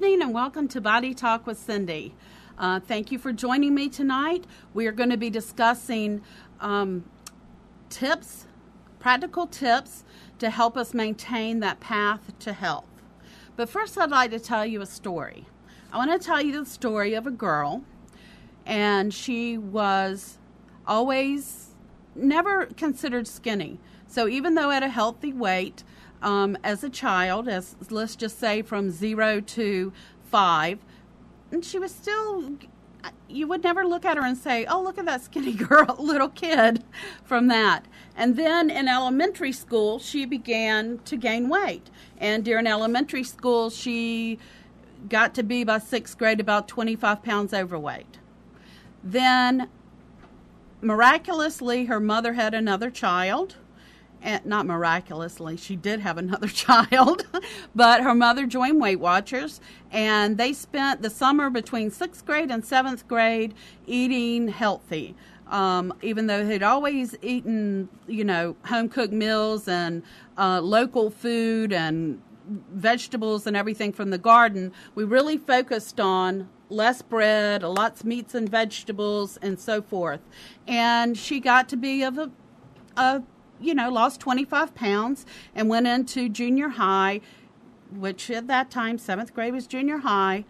evening and welcome to Body Talk with Cindy. Thank you for joining me tonight. We are going to be discussing practical tips to help us maintain that path to health. But first I'd like to tell you a story. I want to tell you the story of a girl, and she was always never considered skinny. So even though at a healthy weight, as a child, as let's just say from 0 to 5, and she was still, you would never look at her and say, oh, look at that skinny girl, little kid from that. And then in elementary school, she began to gain weight. And during elementary school, she got to be by 6th grade about 25 pounds overweight. Then miraculously, her mother had another child. And not miraculously, she did have another child, but her mother joined Weight Watchers, and they spent the summer between 6th grade and 7th grade eating healthy. Even though they'd always eaten, home-cooked meals and local food and vegetables and everything from the garden, we really focused on less bread, lots of meats and vegetables, and so forth. And she got to be of lost 25 pounds and went into junior high, which at that time, 7th grade was junior high,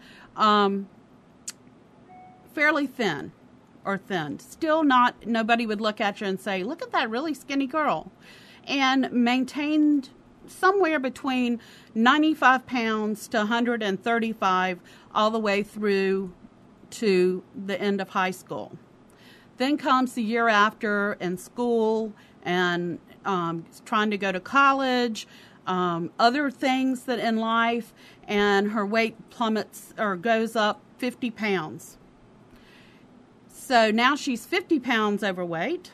fairly thin. Still not, nobody would look at you and say, look at that really skinny girl. And maintained somewhere between 95 pounds to 135 all the way through to the end of high school. Then comes the year after in school and trying to go to college, other things that in life, and her weight plummets or goes up 50 pounds. So now she's 50 pounds overweight,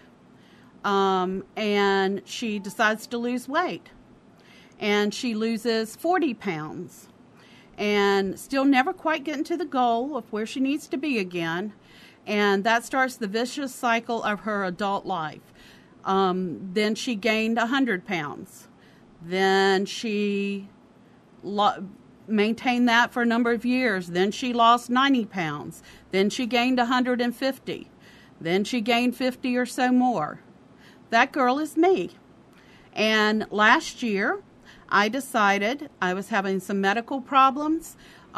and she decides to lose weight. And she loses 40 pounds and still never quite getting to the goal of where she needs to be again. And that starts the vicious cycle of her adult life. Then she gained 100 pounds. Then she maintained that for a number of years. Then she lost 90 pounds. Then she gained 150. Then she gained 50 or so more. That girl is me. And last year, I decided I was having some medical problems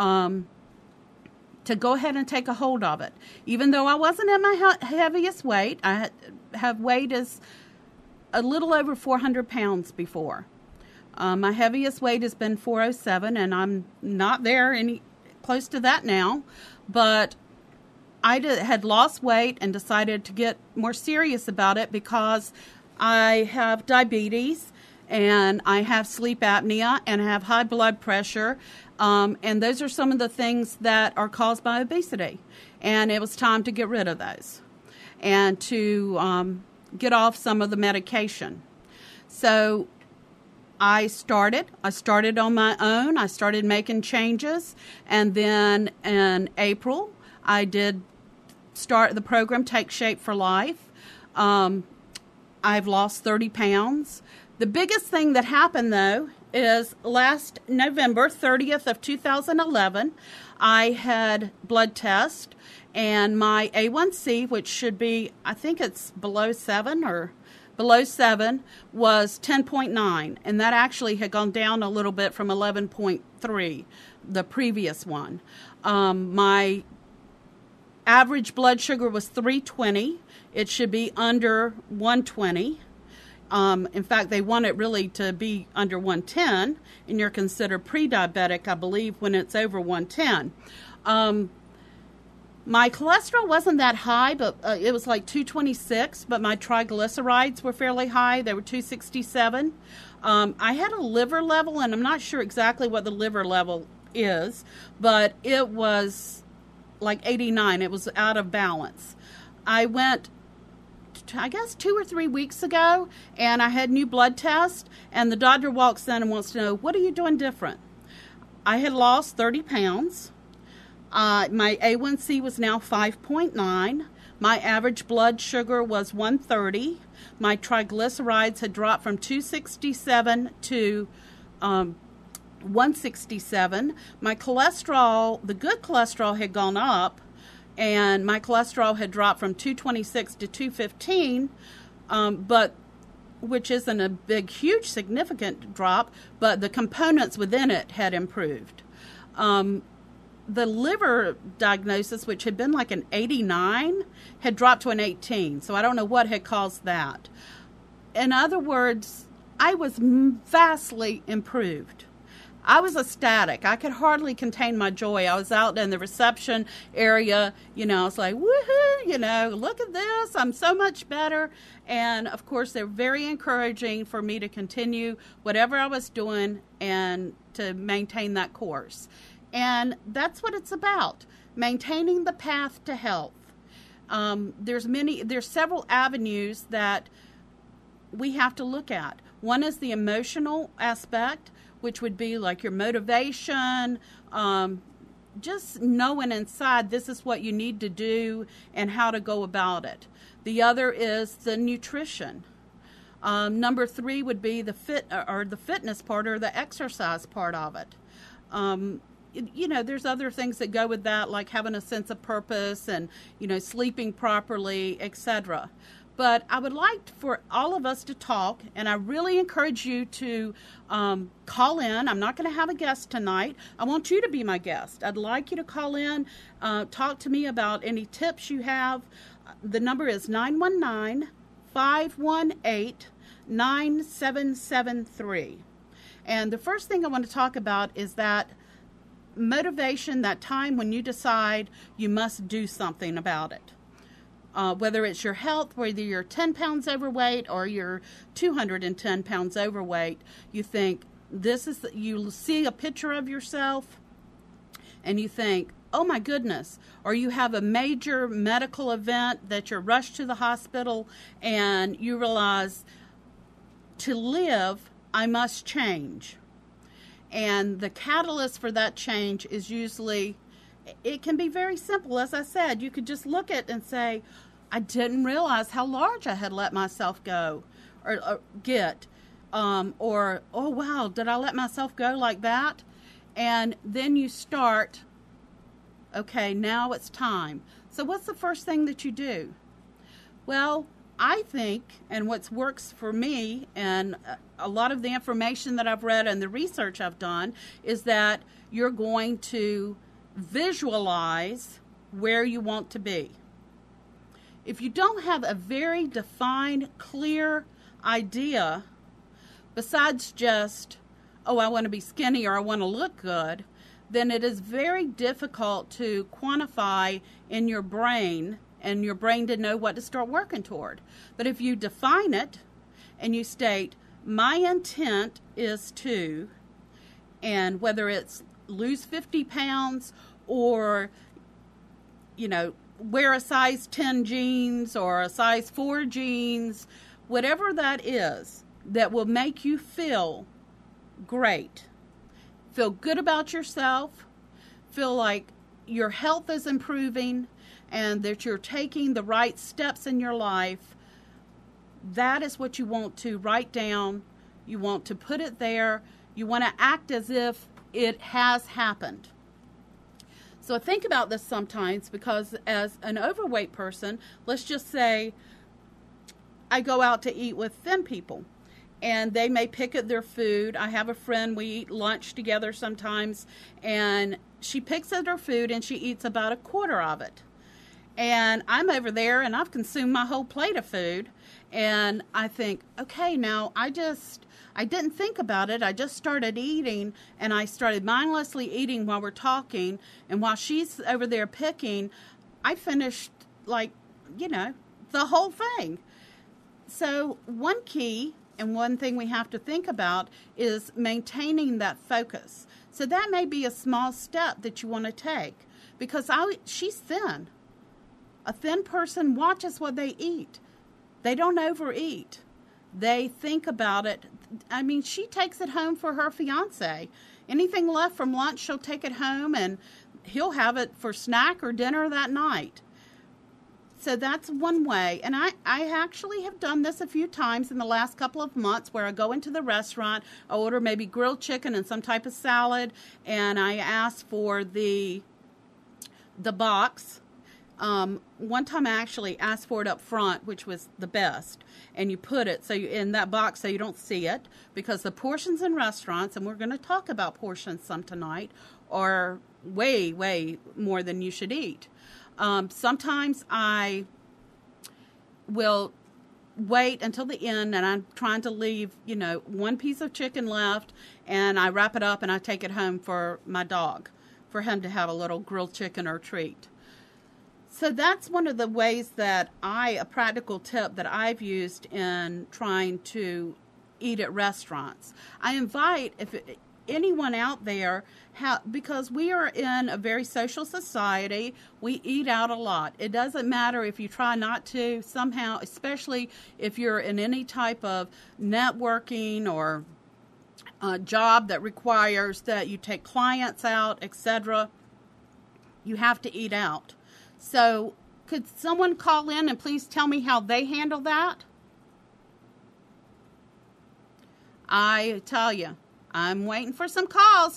to go ahead and take a hold of it. Even though I wasn't at my heaviest weight, I have weighed as a little over 400 pounds before. My heaviest weight has been 407, and I'm not there any close to that now. But I had lost weight and decided to get more serious about it because I have diabetes, and I have sleep apnea, and I have high blood pressure. And those are some of the things that are caused by obesity. And it was time to get rid of those and to get off some of the medication. So I started on my own. I started making changes. And then in April, I did start the program Take Shape for Life. I've lost 30 pounds. The biggest thing that happened, though, is last November 30th of 2011, I had blood test, and my A1C, which should be, I think it's below 7, was 10.9, and that actually had gone down a little bit from 11.3, the previous one. My average blood sugar was 320. It should be under 120. In fact, they want it really to be under 110, and you're considered pre-diabetic, I believe, when it's over 110. My cholesterol wasn't that high, but it was like 226, but my triglycerides were fairly high. They were 267. I had a liver level, and I'm not sure exactly what the liver level is, but it was like 89. It was out of balance. I went, I guess 2 or 3 weeks ago, and I had new blood tests, and the doctor walks in and wants to know, what are you doing different? I had lost 30 pounds. My A1C was now 5.9. My average blood sugar was 130. My triglycerides had dropped from 267 to 167. My cholesterol, the good cholesterol, had gone up, and my cholesterol had dropped from 226 to 215, but which isn't a big, huge, significant drop, but the components within it had improved. The liver diagnosis, which had been like an 89, had dropped to an 18. So I don't know what had caused that. In other words, I was vastly improved. I was ecstatic. I could hardly contain my joy. I was out in the reception area, I was like, woohoo, look at this. I'm so much better. And of course, they're very encouraging for me to continue whatever I was doing and to maintain that course. And that's what it's about, maintaining the path to health. There's several avenues that we have to look at. One is the emotional aspect, which would be like your motivation, just knowing inside this is what you need to do and how to go about it. The other is the nutrition. Number 3 would be the fitness part or the exercise part of it. There's other things that go with that, like having a sense of purpose and, sleeping properly, etc. But I would like for all of us to talk, and I really encourage you to call in. I'm not going to have a guest tonight. I want you to be my guest. I'd like you to call in, talk to me about any tips you have. The number is 919-518-9773. And the first thing I want to talk about is that motivation, that time when you decide you must do something about it. Whether it's your health, whether you're 10 pounds overweight or you're 210 pounds overweight, you think you see a picture of yourself and you think, oh my goodness, or you have a major medical event that you're rushed to the hospital and you realize to live, I must change. And the catalyst for that change is usually, it can be very simple. As I said, you could just look at it and say, I didn't realize how large I had let myself go or get. Or, oh, wow, did I let myself go like that? And then you start, okay, now it's time. So what's the first thing that you do? Well, I think, and what works for me, and a lot of the information that I've read and the research I've done, is that you're going to visualize where you want to be. If you don't have a very defined, clear idea, besides just, oh, I want to be skinny or I want to look good, then it is very difficult to quantify in your brain and your brain to know what to start working toward. But if you define it and you state, my intent is to, and whether it's lose 50 pounds or, wear a size 10 jeans or a size 4 jeans, whatever that is, that will make you feel great. Feel good about yourself, feel like your health is improving, and that you're taking the right steps in your life. That is what you want to write down. You want to put it there. You want to act as if it has happened. So I think about this sometimes because as an overweight person, let's just say I go out to eat with thin people and they may pick at their food. I have a friend, we eat lunch together sometimes, and she picks at her food and she eats about a quarter of it. And I'm over there and I've consumed my whole plate of food. And I think, okay, now I didn't think about it. I just started eating and I started mindlessly eating while we're talking. And while she's over there picking, I finished the whole thing. So one key and one thing we have to think about is maintaining that focus. So that may be a small step that you want to take because she's thin. A thin person watches what they eat. They don't overeat. They think about it. I mean, she takes it home for her fiance. Anything left from lunch, she'll take it home and he'll have it for snack or dinner that night. So that's one way. And I actually have done this a few times in the last couple of months where I go into the restaurant, I order maybe grilled chicken and some type of salad, and I ask for the box. One time I actually asked for it up front, which was the best. And you put it in that box so you don't see it, because the portions in restaurants, and we're going to talk about portions some tonight, are way, way more than you should eat. Sometimes I will wait until the end, and I'm trying to leave, one piece of chicken left, and I wrap it up and I take it home for my dog, for him to have a little grilled chicken or treat. So that's one of the ways that a practical tip that I've used in trying to eat at restaurants. I invite anyone out there, because we are in a very social society, we eat out a lot. It doesn't matter if you try not to somehow, especially if you're in any type of networking or job that requires that you take clients out, etc. You have to eat out. So could someone call in and please tell me how they handle that? I tell you, I'm waiting for some calls,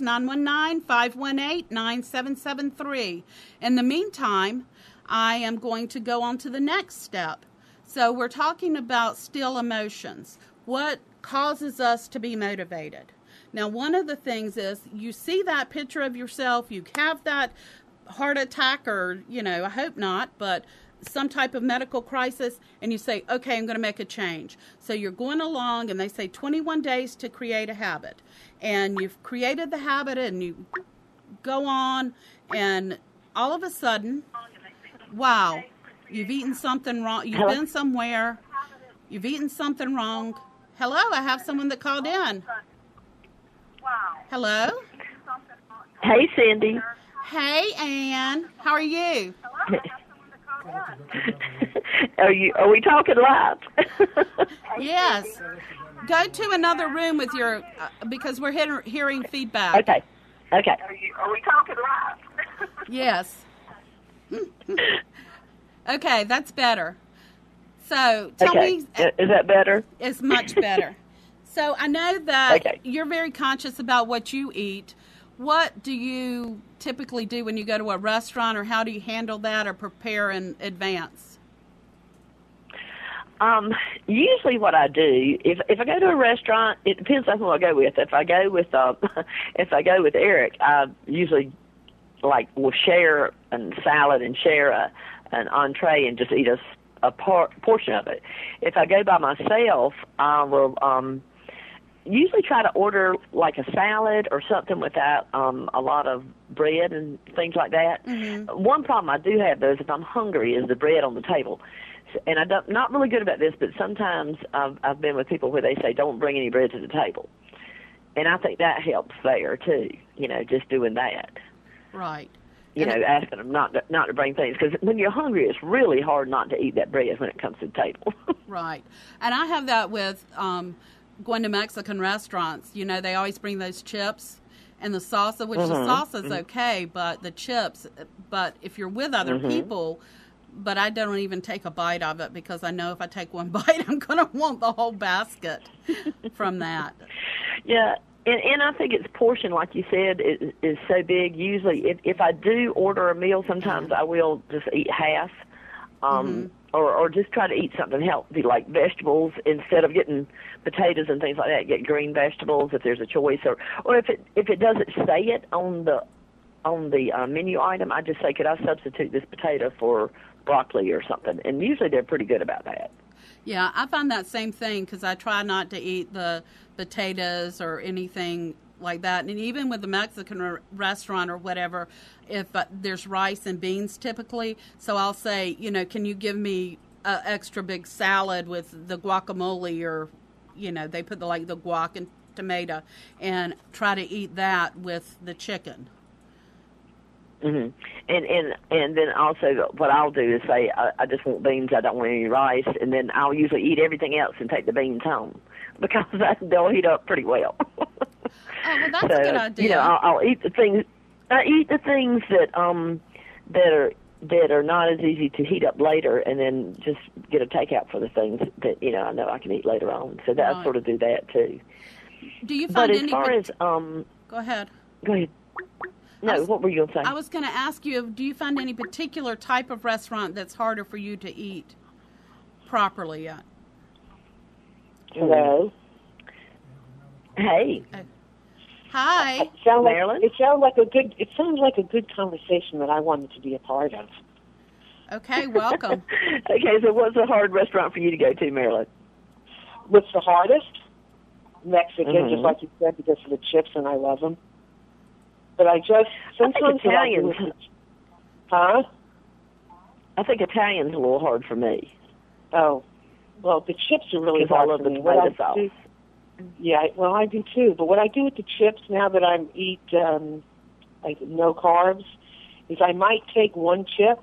919-518-9773. In the meantime, I am going to go on to the next step. So we're talking about still emotions. What causes us to be motivated? Now, one of the things is you see that picture of yourself, you have that heart attack or, I hope not, but some type of medical crisis, and you say, okay, I'm going to make a change. So you're going along, and they say 21 days to create a habit. And you've created the habit, and you go on, and all of a sudden, wow, you've eaten something wrong. You've been somewhere. You've eaten something wrong. Hello, I have someone that called in. Hello? Hey, Cindy. Hey, Ann. How are you? Are we talking live? Yes. Go to another room with your because we're hearing feedback. Okay. Are we talking live? Yes. Okay, that's better. So tell me. Is that better? It's much better. So I know that Okay. You're very conscious about what you eat. What do you typically do when you go to a restaurant, or how do you handle that or prepare in advance? Usually what I do, if I go to a restaurant, it depends on who I go with. If I go with Eric, I usually will share a salad and share an entree and just eat a portion of it. If I go by myself, I will usually try to order like a salad or something without a lot of bread and things like that. Mm-hmm. One problem I do have, though, is if I'm hungry, is the bread on the table. And I'm not really good about this, but sometimes I've been with people where they say, don't bring any bread to the table. And I think that helps there, too, just doing that. Right. Asking them not to bring things. Because when you're hungry, it's really hard not to eat that bread when it comes to the table. Right. And I have that with going to Mexican restaurants. They always bring those chips and the salsa, which the salsa is okay, but the chips, but if you're with other people, but I don't even take a bite of it because I know if I take one bite, I'm going to want the whole basket from that. Yeah, and I think its portion, like you said, is so big. Usually, if I do order a meal, sometimes I will just eat half, or just try to eat something healthy like vegetables instead of getting potatoes and things like that. Get green vegetables if there's a choice, or if it doesn't say it on the menu item, I just say, could I substitute this potato for broccoli or something? And usually they're pretty good about that. Yeah, I find that same thing because I try not to eat the potatoes or anything like that. And even with the Mexican restaurant or whatever, if there's rice and beans typically, so I'll say, can you give me an extra big salad with the guacamole, or, they put the guac and tomato, and try to eat that with the chicken. Mm-hmm. And then also what I'll do is say, I just want beans, I don't want any rice, and then I'll usually eat everything else and take the beans home because they'll heat up pretty well. Oh, well, that's a good idea. I'll eat the things. I eat the things that are that are not as easy to heat up later, and then just get a takeout for the things that I know I can eat later on. So that I sort of do that too. Do you find but as any far as go ahead. Go ahead. No, what were you going to say? I was going to ask you, do you find any particular type of restaurant that's harder for you to eat properly at? Hello. Hey. Hi. Marilyn? It sounds like a good conversation that I wanted to be a part of. Okay, welcome. Okay, so what's a hard restaurant for you to go to, Marilyn? What's the hardest? Mexican, just like you said, because of the chips, and I love them. But sometimes Italians. Huh? I think Italian's a little hard for me. Oh, well, the chips are really hard I love for the me. tomato sauce. Yeah, well, I do too. But what I do with the chips now that I eat like no carbs is I might take one chip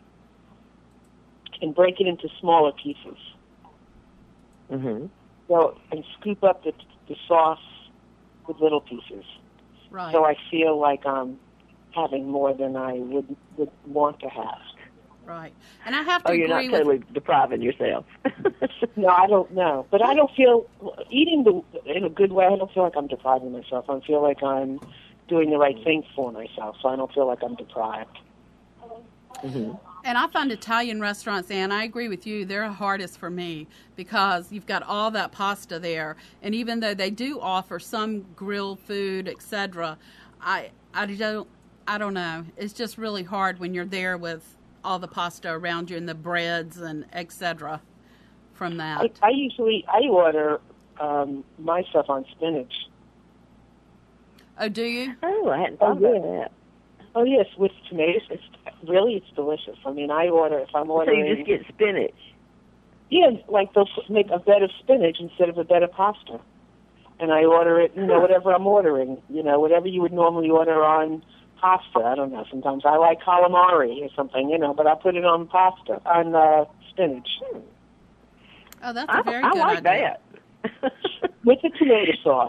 and break it into smaller pieces. Mm-hmm. So and scoop up the sauce with little pieces. Right. So I feel like I'm having more than I would want to have. Right. And I have to you're agree not totally depriving yourself. No, I don't know. But I don't feel, eating in a good way, I don't feel like I'm depriving myself. I feel like I'm doing the right thing for myself, so I don't feel like I'm deprived. Mm-hmm. And I find Italian restaurants, and I agree with you, they're hardest for me because you've got all that pasta there. And even though they do offer some grilled food, etc., I don't know. It's just really hard when you're there with all the pasta around you and the breads and etc. from that. I order my stuff on spinach. Oh, do you? Oh, I hadn't thought about that. Oh, yes, with tomatoes. It's delicious. I mean, if I'm ordering... So you just get spinach? Yeah, like they'll make a bed of spinach instead of a bed of pasta. And I order it, whatever I'm ordering, whatever you would normally order on pasta. I don't know. Sometimes I like calamari or something, but I put it on pasta, on spinach. Oh, that's a very good I like idea. that. With the tomato sauce.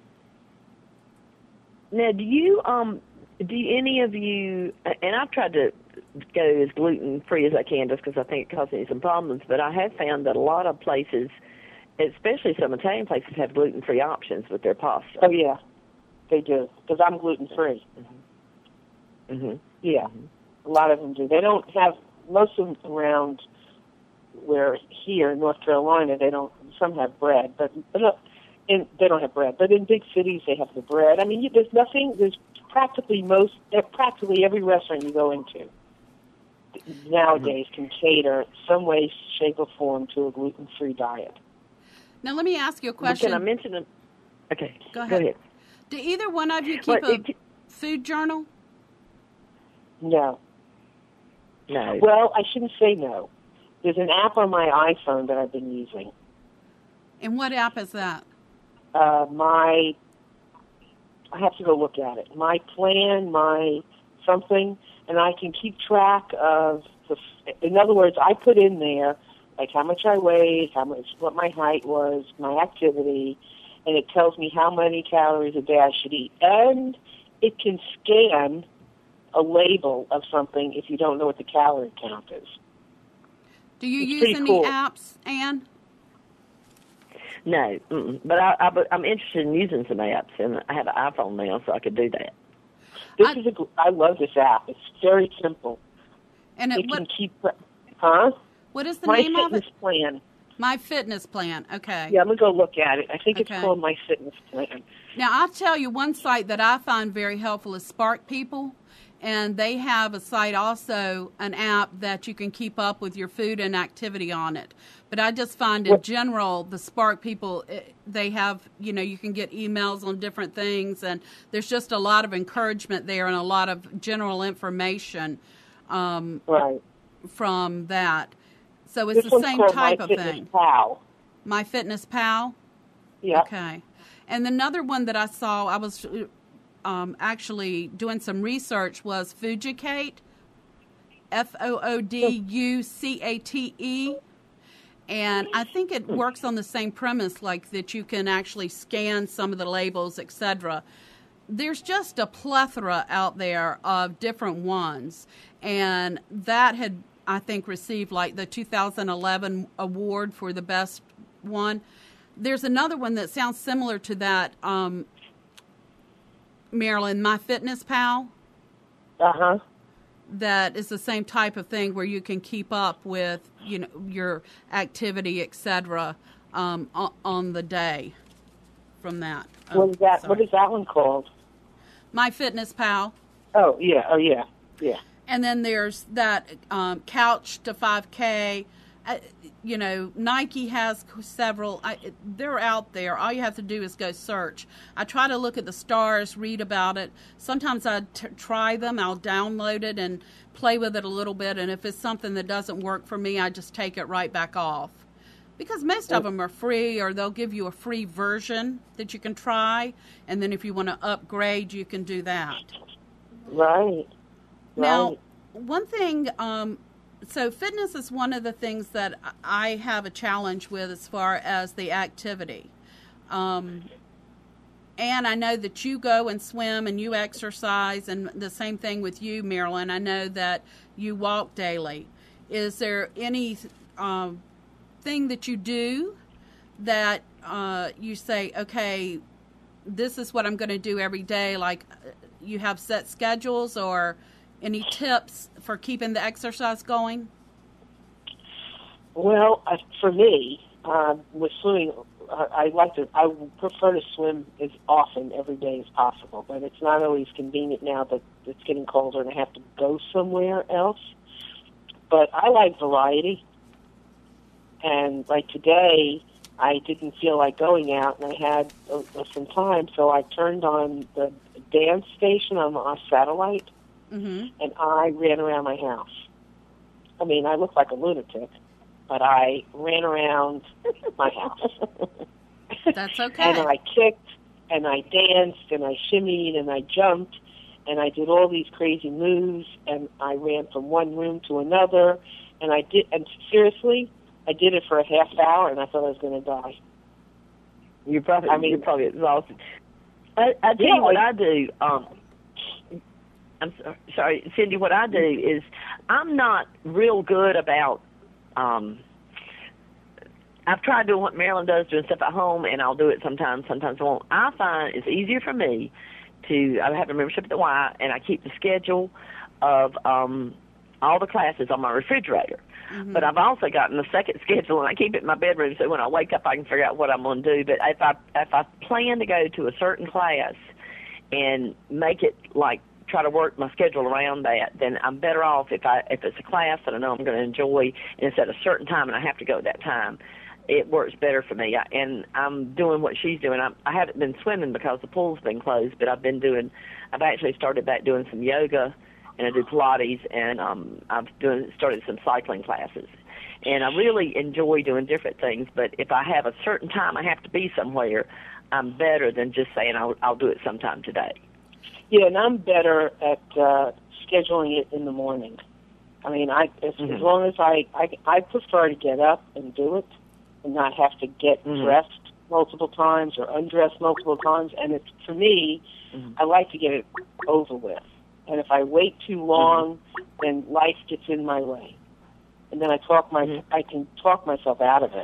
Now, do any of you, and I've tried to go as gluten-free as I can just because I think it causes me some problems, but I have found that a lot of places, especially some Italian places, have gluten-free options with their pasta. Oh, yeah, they do, because I'm gluten-free. Mm-hmm. Mm-hmm. Yeah, a lot of them do. They don't have, most of them around where here in North Carolina, some have bread, but they don't have bread. But in big cities, they have the bread. I mean, there's practically every restaurant you go into nowadays can cater some way, shape, or form to a gluten-free diet. Now, let me ask you a question. Can I mention it? Okay, Go ahead. Do either one of you keep a food journal? No. No. Well, I shouldn't say no. There's an app on my iPhone that I've been using. And what app is that? I have to go look at it. My plan, my something, and I can keep track of in other words, I put in there like how much I weighed, what my height was, my activity, and it tells me how many calories a day I should eat. And it can scan a label of something if you don't know what the calorie count is. Do you use any apps, Ann? No, but I'm interested in using some apps, and I have an iPhone now, so I could do that. I love this app. It's very simple. And it can keep. Huh? What is the name of it? My Fitness Plan. My Fitness Plan. Okay. Yeah, I'm gonna go look at it. I think it's called My Fitness Plan. Now, I'll tell you one site that I find very helpful is Spark People. And they have a site also, an app that you can keep up with your food and activity on it. But I just find in general, the Spark People, they have, you can get emails on different things. And there's just a lot of encouragement there and a lot of general information from that. So it's the same type of thing. My Fitness Pal? Yeah. Okay. And another one that I saw, I was actually doing some research, was Foodicate, Fooducate, and I think it works on the same premise, like that you can actually scan some of the labels, etc. there's just a plethora out there of different ones. And that had, I think, received like the 2011 award for the best one. There's another one that sounds similar to that, Marilyn, MyFitnessPal. Uh-huh. That is the same type of thing where you can keep up with, your activity, etc., on the day from that. What is that? What is that one called? MyFitnessPal. Oh yeah. And then there's that Couch to 5K. Nike has several. They're out there. All you have to do is go search. I try to look at the stars, read about it. Sometimes I try them. I'll download it and play with it a little bit. And if it's something that doesn't work for me, I just take it right back off. Because most of them are free, or they'll give you a free version that you can try. And then if you want to upgrade, you can do that. Right. Now, one thing... So fitness is one of the things that I have a challenge with as far as the activity. And I know that you go and swim and you exercise, and the same thing with you, Marilyn. I know that you walk daily. Is there any thing that you do that you say, okay, this is what I'm going to do every day? Like you have set schedules, or any tips for keeping the exercise going? Well, for me, with swimming, I prefer to swim as often every day as possible, but it's not always convenient now that it's getting colder and I have to go somewhere else. But I like variety. And like today, I didn't feel like going out, and I had some time, so I turned on the dance station on our satellite, and I ran around my house. I mean, I look like a lunatic, but I ran around my house. That's okay. And I kicked, and I danced, and I shimmied, and I jumped, and I did all these crazy moves, and I ran from one room to another, and seriously, I did it for a half hour, and I thought I was going to die. You're probably exhausted. I tell you what I do. I'm sorry, Cindy. What I do is I'm not real good about. I've tried doing what Marilyn does, doing stuff at home, and I'll do it sometimes. Sometimes I won't. I find it's easier for me I have a membership at the Y, and I keep the schedule of all the classes on my refrigerator. Mm-hmm. But I've also gotten a second schedule, and I keep it in my bedroom so when I wake up I can figure out what I'm going to do. But if I plan to go to a certain class and make it like try to work my schedule around that, then I'm better off if it's a class that I know I'm going to enjoy and it's at a certain time and I have to go at that time. It works better for me, and I'm doing what she's doing. I haven't been swimming because the pool's been closed, but I've actually started back doing some yoga, and I do Pilates, and I've started some cycling classes. And I really enjoy doing different things, but if I have a certain time I have to be somewhere, I'm better than just saying I'll do it sometime today. Yeah, and I'm better at scheduling it in the morning. I mean, as long as I prefer to get up and do it and not have to get dressed multiple times or undressed multiple times. And it's, for me, I like to get it over with. And if I wait too long, then life gets in my way. And then I can talk myself out of it.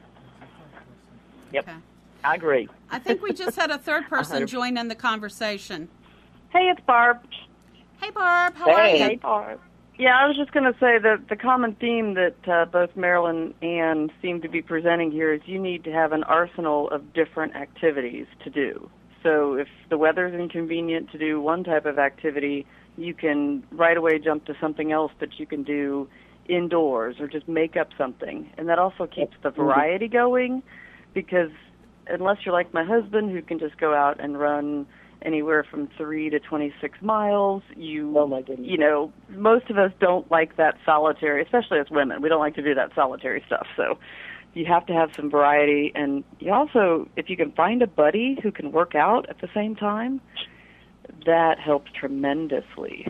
Yep, okay. I agree. I think we just had a third person join in the conversation. Hey, it's Barb. Hey, Barb. How are you? Hey, Barb. Yeah, I was just going to say that the common theme that both Marilyn and Ann seem to be presenting here is you need to have an arsenal of different activities to do. So if the weather's inconvenient to do one type of activity, you can right away jump to something else that you can do indoors or just make up something. And that also keeps the variety going, because unless you're like my husband who can just go out and run anywhere from 3 to 26 miles, most of us don't like that solitary, especially as women. We don't like to do that solitary stuff. So you have to have some variety. And you also, if you can find a buddy who can work out at the same time, that helps tremendously.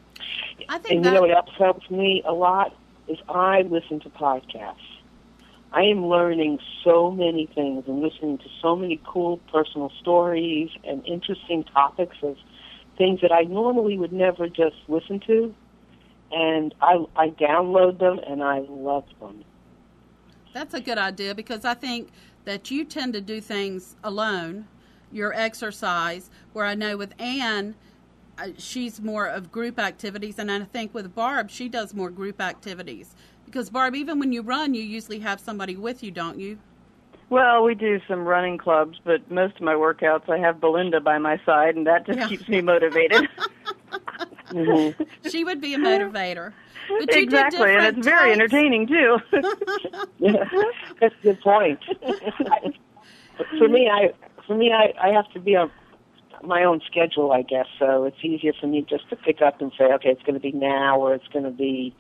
I think you know what else helps me a lot is I listen to podcasts. I am learning so many things and listening to so many cool personal stories and interesting topics of things that I normally would never just listen to. And I download them, and I love them. That's a good idea, because I think that you tend to do things alone, your exercise, where I know with Ann, she's more of group activities, and I think with Barb, she does more group activities. Because, Barb, even when you run, you usually have somebody with you, don't you? Well, we do some running clubs, but most of my workouts, I have Belinda by my side, and that just keeps me motivated. Mm-hmm. She would be a motivator. But you exactly, and it's very entertaining, too. Yeah, that's a good point. For me, I have to be on my own schedule, I guess, so it's easier for me just to pick up and say, okay, it's going to be now, or it's going to be,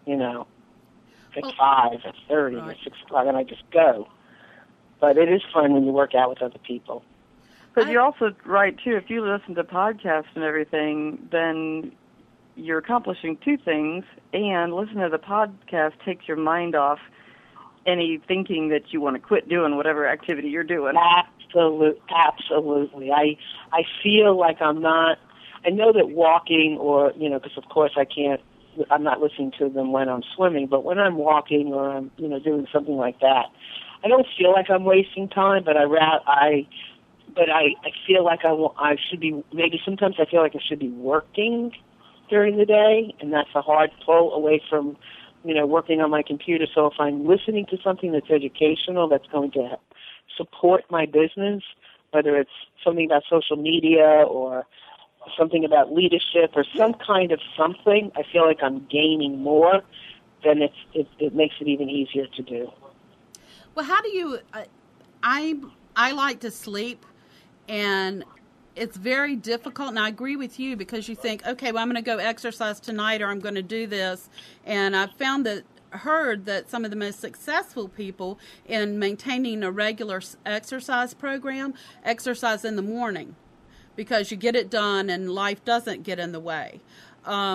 at 5, at 30, or 6 o'clock, and I just go. But it is fun when you work out with other people. But you're also right, too. If you listen to podcasts and everything, then you're accomplishing two things, and listening to the podcast takes your mind off any thinking that you want to quit doing whatever activity you're doing. Absolutely. I feel like I'm not, I know that walking or, because of course I'm not listening to them when I'm swimming, but when I'm walking or I'm, doing something like that, I don't feel like I'm wasting time, but I feel like I should be, maybe sometimes I feel like I should be working during the day, and that's a hard pull away from, working on my computer. So if I'm listening to something that's educational, that's going to support my business, whether it's something about social media or something about leadership or some kind of something, I feel like I'm gaining more, then it makes it even easier to do. Well, how do you, I like to sleep, and it's very difficult, and I agree with you, because you think, okay, well, I'm going to go exercise tonight, or I'm going to do this, and I've heard that some of the most successful people in maintaining a regular exercise program exercise in the morning, because you get it done and life doesn't get in the way. How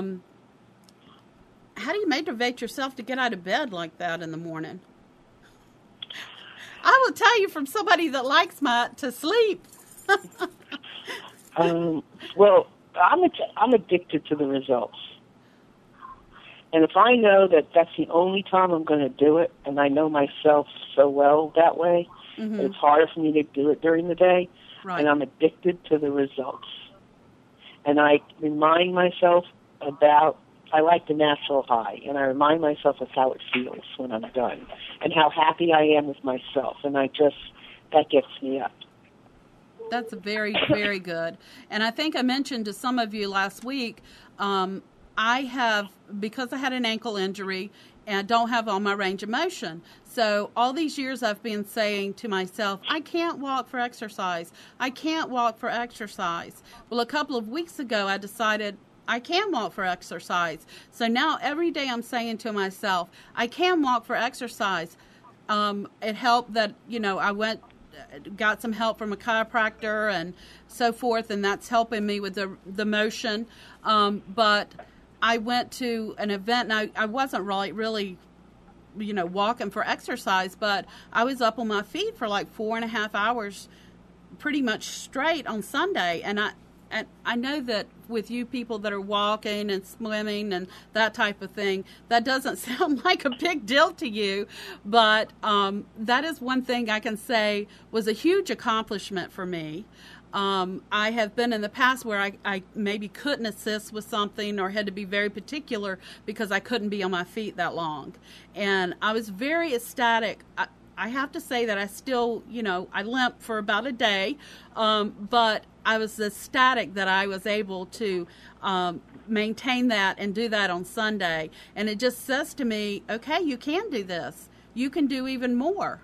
do you motivate yourself to get out of bed like that in the morning? I will tell you, from somebody that likes to sleep. Well, I'm addicted to the results. And if I know that that's the only time I'm going to do it, and I know myself so well that way, that it's harder for me to do it during the day, right. And I'm addicted to the results. And I remind myself I like the natural high, and I remind myself of how it feels when I'm done, and how happy I am with myself, and that gets me up. That's very, very good. And I think I mentioned to some of you last week, because I had an ankle injury and I don't have all my range of motion. So all these years I've been saying to myself, I can't walk for exercise. I can't walk for exercise. Well, a couple of weeks ago I decided I can walk for exercise. So now every day I'm saying to myself, I can walk for exercise. It helped that, I got some help from a chiropractor and so forth, and that's helping me with the motion. But I went to an event, and I wasn't really, walking for exercise, but I was up on my feet for like 4.5 hours, pretty much straight on Sunday. And I know that with you people that are walking and swimming and that type of thing, that doesn't sound like a big deal to you, but that is one thing I can say was a huge accomplishment for me. I have been in the past where I maybe couldn't assist with something or had to be very particular because I couldn't be on my feet that long. And I was very ecstatic. I have to say that I still, I limped for about a day, but I was ecstatic that I was able to maintain that and do that on Sunday. And it just says to me, okay, you can do this. You can do even more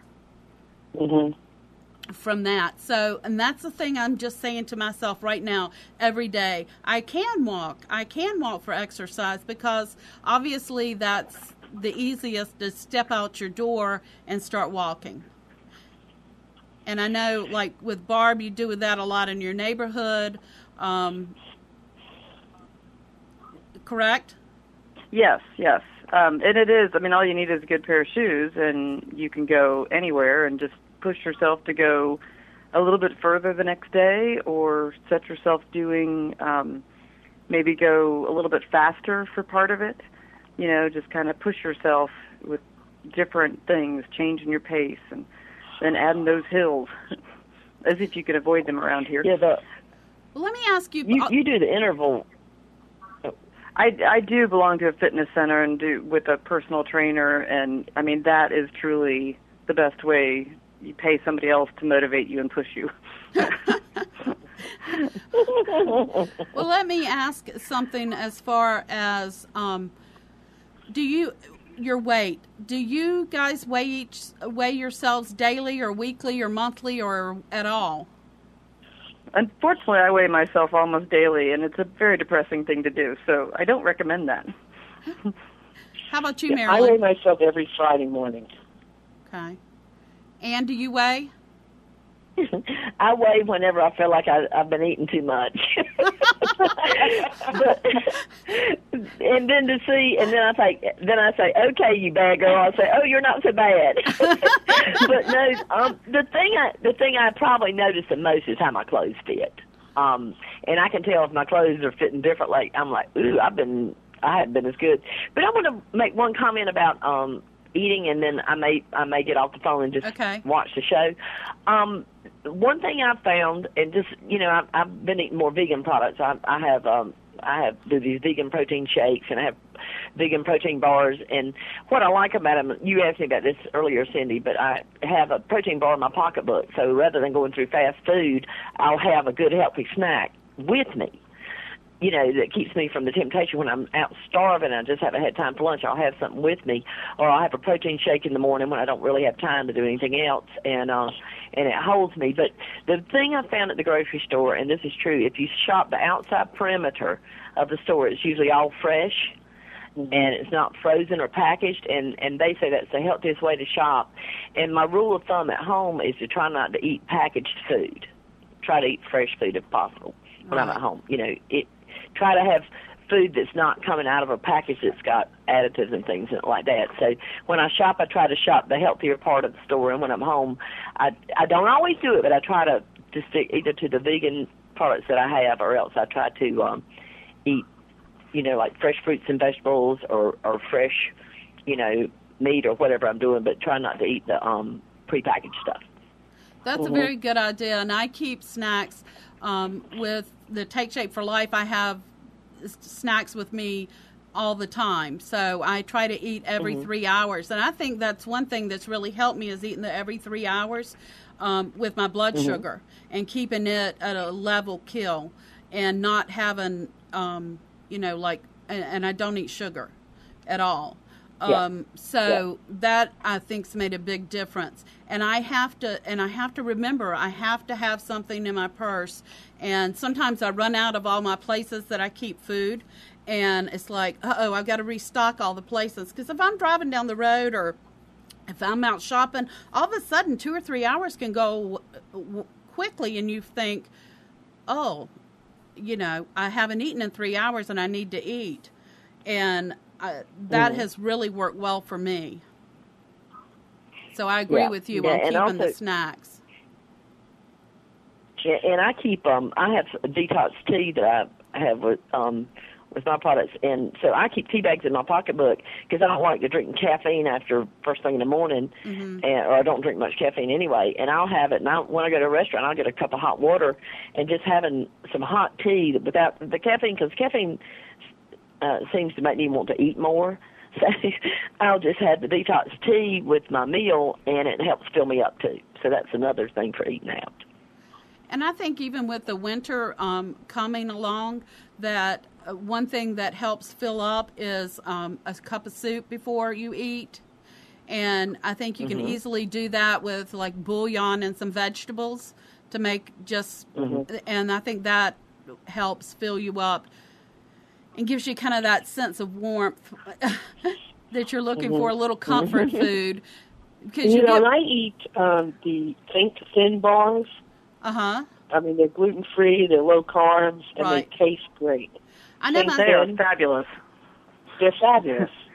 from that. So, and that's the thing I'm just saying to myself right now, every day. I can walk for exercise, because obviously that's the easiest to step out your door and start walking. And I know, like with Barb, you do that a lot in your neighborhood, correct? Yes. And it is, I mean, all you need is a good pair of shoes, and you can go anywhere and just push yourself to go a little bit further the next day, or set yourself doing, maybe go a little bit faster for part of it. You know, just kind of push yourself with different things, changing your pace, and then adding those hills, as if you could avoid them around here. Yeah, Well, let me ask you. you do the interval. I do belong to a fitness center and do with a personal trainer, and I mean that is truly the best way. You pay somebody else to motivate you and push you. Well, let me ask something as far as your weight? Do you guys weigh yourselves daily or weekly or monthly or at all? Unfortunately, I weigh myself almost daily, and it's a very depressing thing to do, so I don't recommend that. How about you, I Marilyn? weigh myself every Friday morning. Okay. And do you weigh? I weigh whenever I feel like I've been eating too much. And then then I say, okay, you bad girl. I say, oh, you're not so bad. But no, the thing I probably notice the most is how my clothes fit. And I can tell if my clothes are fitting differently. I'm like, ooh, I haven't been as good. But I want to make one comment about eating, and then I may get off the phone and just watch the show. One thing I've found, and just I've been eating more vegan products. I have these vegan protein shakes, and I have vegan protein bars. And what I like about them, you asked me about this earlier, Cindy, but I have a protein bar in my pocketbook. So rather than going through fast food, I'll have a good healthy snack with me. You know, that keeps me from the temptation when I'm out starving and I just haven't had time for lunch. I'll have something with me, or I'll have a protein shake in the morning when I don't really have time to do anything else, and it holds me. But the thing I found at the grocery store, and this is true, if you shop the outside perimeter of the store, it's usually all fresh, and it's not frozen or packaged, and they say that's the healthiest way to shop. And my rule of thumb at home is to try not to eat packaged food. Try to eat fresh food if possible when I'm at home. You know, try to have food that's not coming out of a package that's got additives and things like that. So when I shop, I try to shop the healthier part of the store, and when I'm home, I don't always do it, but I try to stick either to the vegan products that I have, or else I try to eat, like fresh fruits and vegetables, or fresh, meat or whatever I'm doing, but try not to eat the prepackaged stuff. That's a very good idea, and I keep snacks with the Take Shape for Life. I have snacks with me all the time, so I try to eat every 3 hours, and I think that's one thing that's really helped me is eating the every 3 hours with my blood sugar and keeping it at a level kill, and not having and I don't eat sugar at all. That I think's made a big difference. And I have to remember I have to have something in my purse. And sometimes I run out of all my places that I keep food, and it's like, I've got to restock all the places. Because if I'm driving down the road, or if I'm out shopping, all of a sudden 2 or 3 hours can go quickly, and you think, I haven't eaten in 3 hours and I need to eat. And that has really worked well for me. So I agree with you on keeping the snacks. Yeah, and I keep I have a detox tea that I have with my products, and so I keep tea bags in my pocketbook because I don't like to drink caffeine after first thing in the morning, or I don't drink much caffeine anyway. And I'll have it, and when I go to a restaurant, I'll get a cup of hot water, and just having some hot tea without the caffeine, because caffeine seems to make me want to eat more. So I'll just have the detox tea with my meal, and it helps fill me up too. So that's another thing for eating out. And I think even with the winter coming along, that one thing that helps fill up is a cup of soup before you eat. And I think you can easily do that with like bouillon and some vegetables to make and I think that helps fill you up and gives you kind of that sense of warmth that you're looking for, a little comfort food. Because I eat the Think Thin bars. I mean, they're gluten-free, they're low carbs, and they taste great. I know They are fabulous. They're fabulous.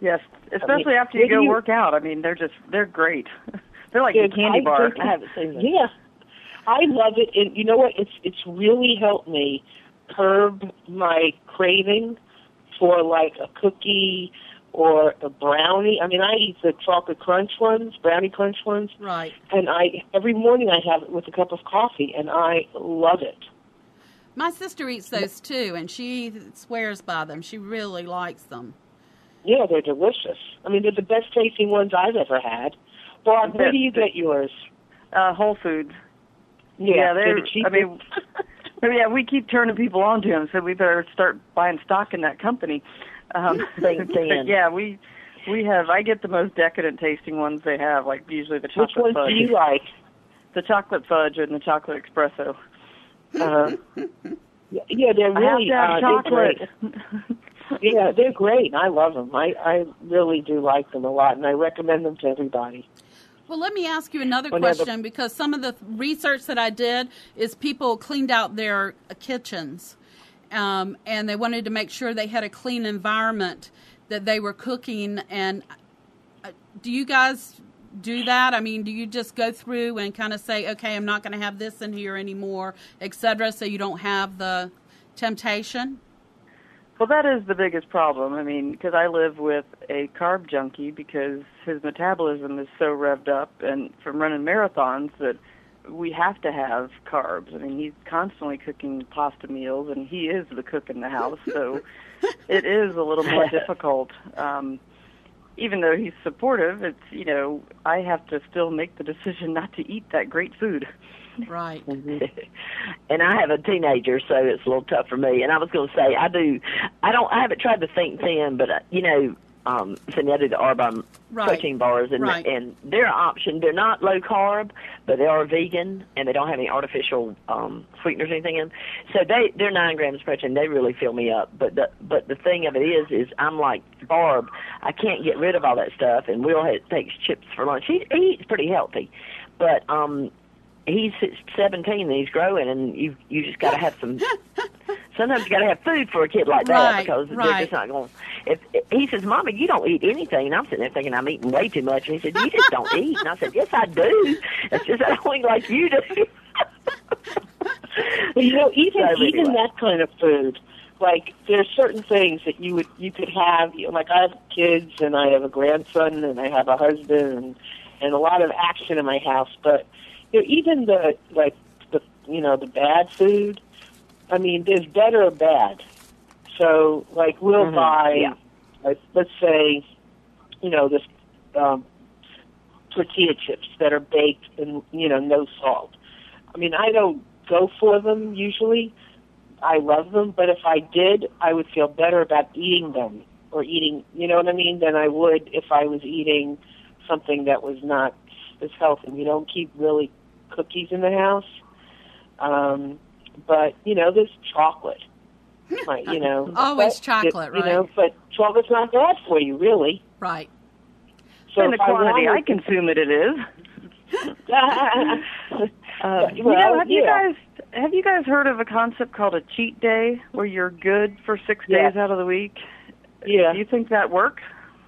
Yes, especially after you go work out. I mean, they're great. They're like a candy bar. I haven't seen them. Yeah, I love it, and you know what? It's really helped me curb my craving for like a cookie or a brownie. I mean, I eat the chocolate crunch ones, brownie crunch ones. Right. And every morning I have it with a cup of coffee, and I love it. My sister eats those too, and she swears by them. She really likes them. Yeah, they're delicious. I mean, they're the best tasting ones I've ever had. Barb, where do you get yours? Whole Foods. Yeah, they're I mean, yeah, we keep turning people on to them, so we better start buying stock in that company. Yeah, we have. I get the most decadent tasting ones they have, like usually the chocolate fudge. Which ones do you like? The chocolate fudge and the chocolate espresso. Yeah, they're really chocolate. Yeah, they're great. I love them. I really do like them a lot, and I recommend them to everybody. Well, let me ask you another question, because some of the research that I did is people cleaned out their kitchens, and they wanted to make sure they had a clean environment that they were cooking. And do you guys do that? I mean, do you just go through and kind of say, okay, I'm not going to have this in here anymore, etc., so you don't have the temptation? Well, that is the biggest problem. I mean, because I live with a carb junkie because his metabolism is so revved up and from running marathons that we have to have carbs. I mean, he's constantly cooking pasta meals, and he is the cook in the house, so it is a little more difficult. Even though he's supportive, it's, I have to still make the decision not to eat that great food. Right. And I have a teenager, so it's a little tough for me. And I was going to say, I haven't tried to think thin, but, Cindy, I do the Arbonne protein bars, and they're an option. They're not low carb, but they are vegan, and they don't have any artificial sweeteners or anything in them. So they're 9 grams of protein. They really fill me up. But the thing of it is I'm like Barb. I can't get rid of all that stuff, and Will takes chips for lunch. He eats pretty healthy, but he's 17 and he's growing, and you just got to have some. Sometimes you got to have food for a kid like that, because they're just not going. If he says, "Mommy, you don't eat anything," and I'm sitting there thinking I'm eating way too much, and he said, "You just don't eat," and I said, "Yes, I do. It's just I don't eat like you do." Well, even that kind of food, like there's certain things that you could have. Like I have kids, and I have a grandson, and I have a husband, and a lot of action in my house, but. Even the bad food, I mean, there's better or bad. So, like, we'll buy, let's say, this tortilla chips that are baked and, no salt. I mean, I don't go for them usually. I love them, but if I did, I would feel better about eating them or eating, you know what I mean, than I would if I was eating something that was not as healthy. We don't keep really cookies in the house, but there's chocolate. Always chocolate, right? But chocolate's not bad for you, really. Right. So in the quantity I consume it is. Have you guys heard of a concept called a cheat day, where you're good for 6 days out of the week? Yeah. Do you think that works?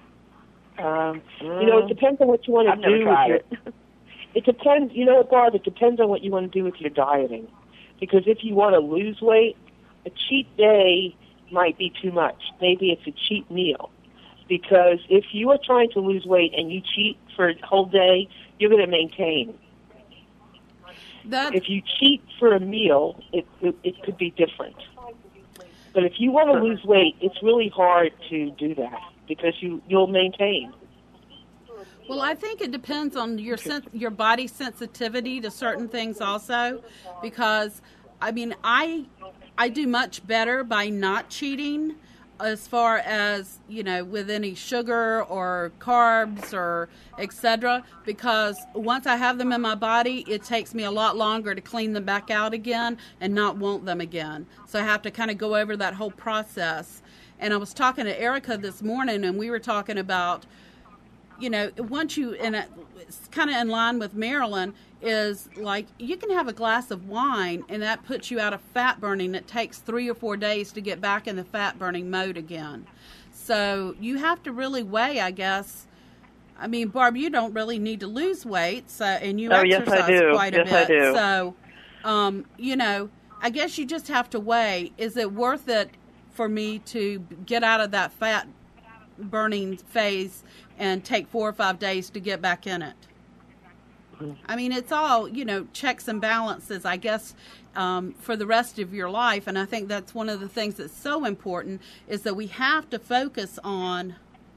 It depends on what you want to do with it. It depends, Barb, it depends on what you want to do with your dieting. Because if you want to lose weight, a cheat day might be too much. Maybe it's a cheat meal. Because if you are trying to lose weight and you cheat for a whole day, you're going to maintain. If you cheat for a meal, it could be different. But if you want to lose weight, it's really hard to do that because you'll maintain. Well, I think it depends on your body sensitivity to certain things also, because, I mean, I do much better by not cheating as far as, with any sugar or carbs or etc., because once I have them in my body, it takes me a lot longer to clean them back out again and not want them again. So I have to kind of go over that whole process. And I was talking to Erica this morning, and we were talking about, once it's kind of in line with Marilyn, is like you can have a glass of wine and that puts you out of fat burning. It takes 3 or 4 days to get back in the fat burning mode again. So you have to really weigh, I guess. I mean, Barb, you don't really need to lose weight, so, and you exercise quite a bit. I do. So, you know, I guess you just have to weigh, is it worth it for me to get out of that fat burning phase and take 4 or 5 days to get back in it? I mean, it's all, you know, checks and balances, I guess, for the rest of your life. And I think that's one of the things that's so important, is that we have to focus on,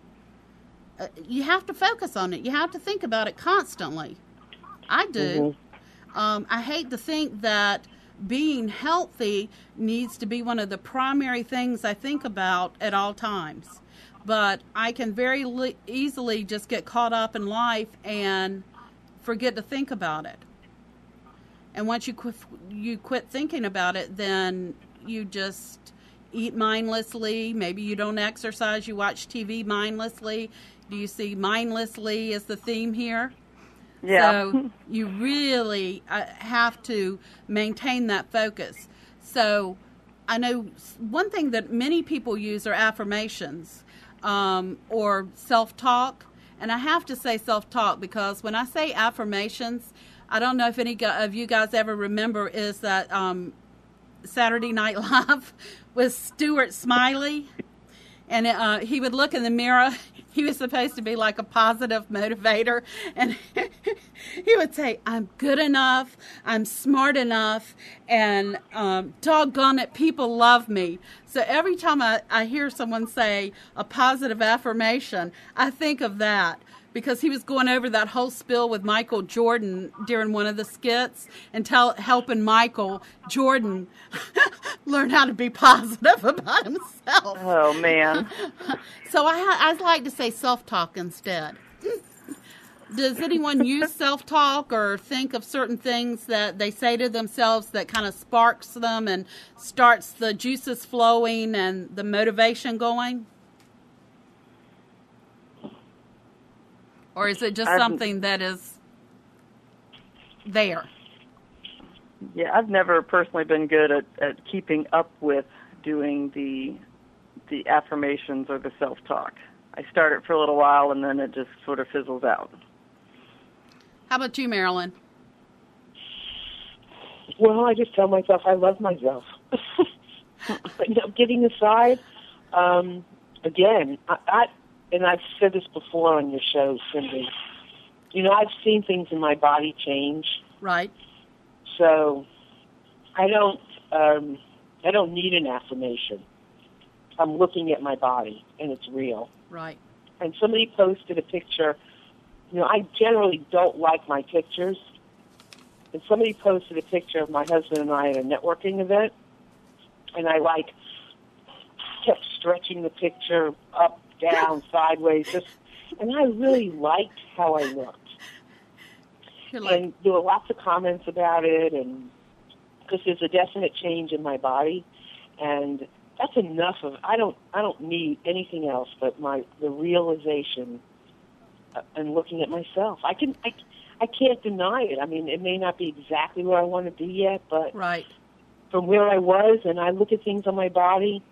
you have to focus on it. You have to think about it constantly. I do. I hate to think that being healthy needs to be one of the primary things I think about at all times. But I can very easily just get caught up in life and forget to think about it. And once you quit thinking about it, then you just eat mindlessly. Maybe you don't exercise. You watch TV mindlessly. Do you see mindlessly as the theme here? Yeah. So you really have to maintain that focus. So I know one thing that many people use are affirmations or self-talk. And I have to say self-talk because when I say affirmations, I don't know if any of you guys ever remember, is that Saturday Night Live with Stuart Smiley. And he would look in the mirror. He was supposed to be like a positive motivator. And he would say, I'm good enough, I'm smart enough, and doggone it, people love me. So every time I hear someone say a positive affirmation, I think of that. Because he was going over that whole spiel with Michael Jordan during one of the skits and helping Michael Jordan learn how to be positive about himself. Oh, man. So I like to say self-talk instead. Does anyone use self-talk or think of certain things that they say to themselves that kind of sparks them and starts the juices flowing and the motivation going? Or is it just something that is there? Yeah, I've never personally been good at keeping up with doing the affirmations or the self-talk. I start it for a little while and then it just sort of fizzles out. How about you, Marilyn? Well, I just tell myself I love myself. But, you know, getting aside, again, and I've said this before on your show, Cindy, you know, I've seen things in my body change. Right. So I don't need an affirmation. I'm looking at my body, and it's real. Right. And somebody posted a picture. You know, I generally don't like my pictures. And somebody posted a picture of my husband and I at a networking event, and I, kept stretching the picture up, down, sideways, and I really liked how I looked. And there were lots of comments about it, and because there's a definite change in my body, and that's enough of. I don't need anything else but the realization and looking at myself. I can't deny it. I mean, it may not be exactly where I want to be yet, but right. From where I was, and I look at things on my body,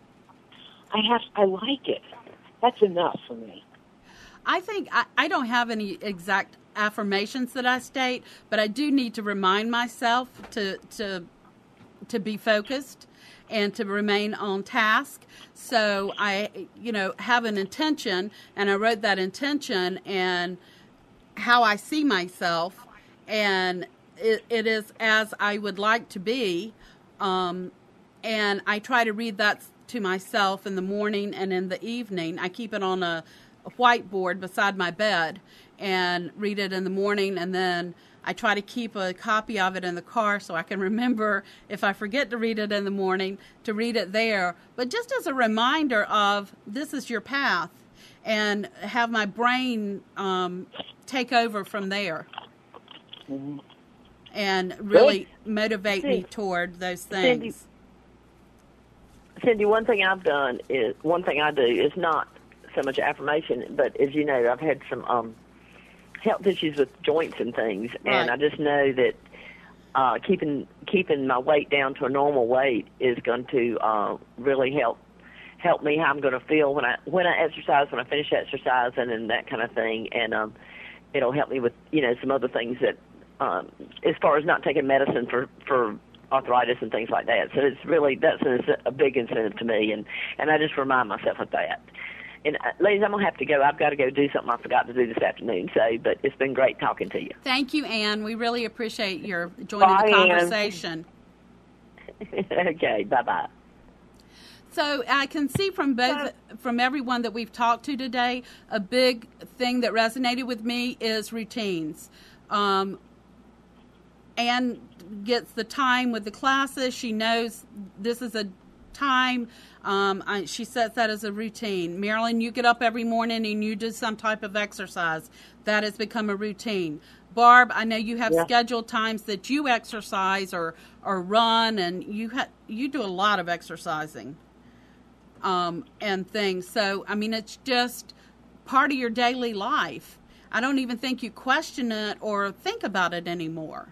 I like it. That's enough for me. I think I don't have any exact affirmations that I state, but I do need to remind myself to be focused and to remain on task. So I, have an intention, and I wrote that intention and how I see myself, and it is as I would like to be, and I try to read that to myself in the morning and in the evening. I keep it on a whiteboard beside my bed and read it in the morning, and then I try to keep a copy of it in the car so I can remember, if I forget to read it in the morning, to read it there. But just as a reminder of this is your path, and have my brain take over from there. Mm-hmm. And really motivate me toward those things. Cindy, one thing I do is not so much affirmation, but as you know, I've had some health issues with joints and things, and I just know that keeping my weight down to a normal weight is going to really help help me how I'm going to feel when I exercise, when I finish exercising, and that kind of thing. And it'll help me with some other things that as far as not taking medicine for arthritis and things like that. So that's a big incentive to me, and I just remind myself of that. And ladies, I'm gonna have to go. I've got to go do something I forgot to do this afternoon. So, but it's been great talking to you. Thank you, Ann. We really appreciate your joining Bye, the conversation. Okay, bye-bye. So I can see from everyone that we've talked to today, a big thing that resonated with me is routines. Ann gets the time with the classes. She knows this is a time. She sets that as a routine. Marilyn, you get up every morning and you do some type of exercise. That has become a routine. Barb, I know you have scheduled times that you exercise or run, and you do a lot of exercising and things. So, I mean, it's just part of your daily life. I don't even think you question it or think about it anymore.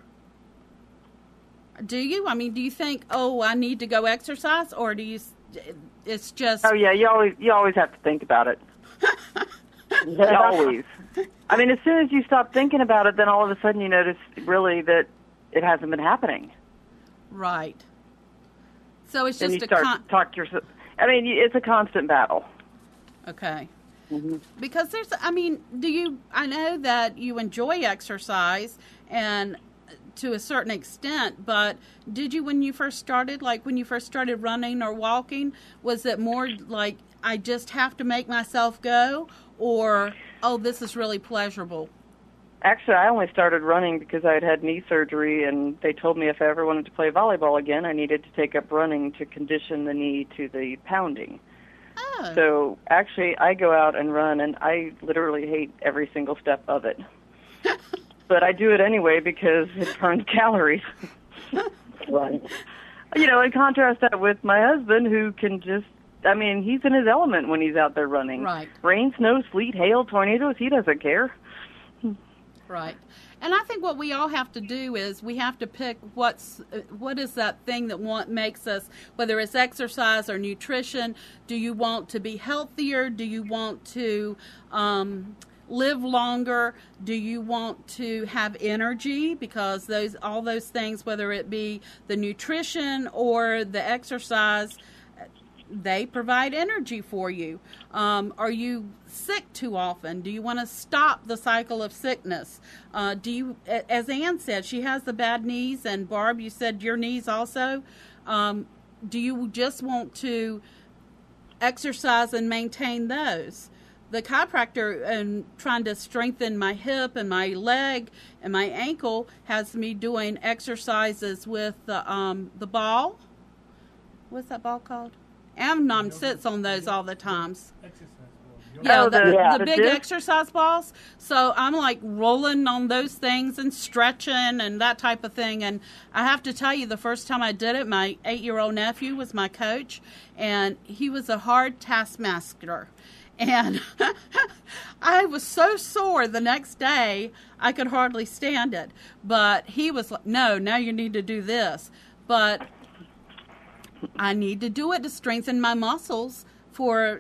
Do you? I mean, do you think, I need to go exercise, or do you? It's just. Oh yeah, you always have to think about it. Always. I mean, as soon as you stop thinking about it, then all of a sudden you notice really that it hasn't been happening. Right. So it's then just you start talk to yourself. I mean, it's a constant battle. Okay. Mm-hmm. Because I know that you enjoy exercise and to a certain extent, but did you, when you first started running or walking, was it more like, I just have to make myself go, or, this is really pleasurable? Actually, I only started running because I had knee surgery, and they told me if I ever wanted to play volleyball again, I needed to take up running to condition the knee to the pounding. Oh. So actually, I go out and run, and I literally hate every single step of it. But I do it anyway because it burns calories. Right. In contrast that with my husband, who can just, he's in his element when he's out there running. Right. Rain, snow, sleet, hail, tornadoes, he doesn't care. Right. And I think what we all have to do is we have to pick what is that thing that makes us, whether it's exercise or nutrition. Do you want to be healthier? Do you want to live longer? Do you want to have energy? Because all those things, whether it be the nutrition or the exercise, they provide energy for you. Are you sick too often? Do you want to stop the cycle of sickness? Do you, as Ann said, she has the bad knees, and Barb, you said your knees also. Do you just want to exercise and maintain those? The chiropractor, and trying to strengthen my hip and my leg and my ankle, has me doing exercises with the ball. What's that ball called? Amnon sits on those all the times. Yeah, the big exercise balls. So I'm like rolling on those things and stretching and that type of thing. And I have to tell you, the first time I did it, my 8-year-old nephew was my coach, and he was a hard taskmaster. And I was so sore the next day, I could hardly stand it. But he was like, no, now you need to do this. But I need to do it to strengthen my muscles to